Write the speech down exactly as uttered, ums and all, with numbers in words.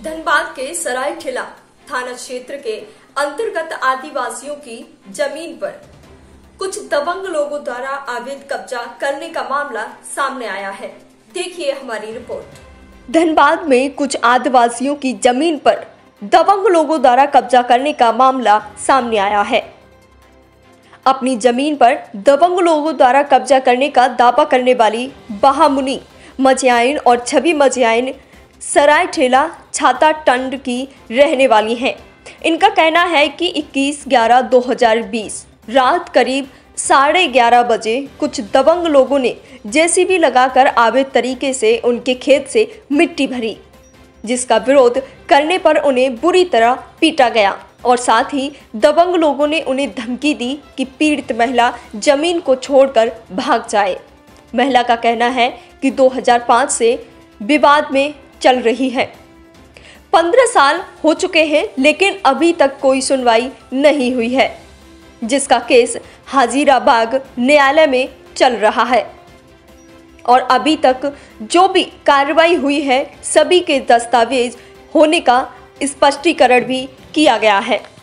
धनबाद के सरायठेला थाना क्षेत्र के अंतर्गत आदिवासियों की जमीन पर कुछ दबंग लोगों द्वारा अवैध कब्जा करने का मामला सामने आया है। देखिए हमारी रिपोर्ट। धनबाद में कुछ आदिवासियों की जमीन पर दबंग लोगों द्वारा कब्जा करने का मामला सामने आया है। अपनी जमीन पर दबंग लोगों द्वारा कब्जा करने का दावा करने वाली बहामुनी मझियाइन और छवि मझियाइन सरायठेला छाता टंड की रहने वाली हैं। इनका कहना है कि इक्कीस ग्यारह दो हज़ार बीस रात करीब साढ़े ग्यारह बजे कुछ दबंग लोगों ने जेसीबी लगाकर अवैध तरीके से उनके खेत से मिट्टी भरी, जिसका विरोध करने पर उन्हें बुरी तरह पीटा गया और साथ ही दबंग लोगों ने उन्हें धमकी दी कि पीड़ित महिला जमीन को छोड़कर भाग जाए। महिला का कहना है कि दो हज़ार पाँच से विवाद में चल रही है। पंद्रह साल हो चुके हैं लेकिन अभी तक कोई सुनवाई नहीं हुई है, जिसका केस हाजीराबाग न्यायालय में चल रहा है और अभी तक जो भी कार्रवाई हुई है सभी के दस्तावेज होने का स्पष्टीकरण भी किया गया है।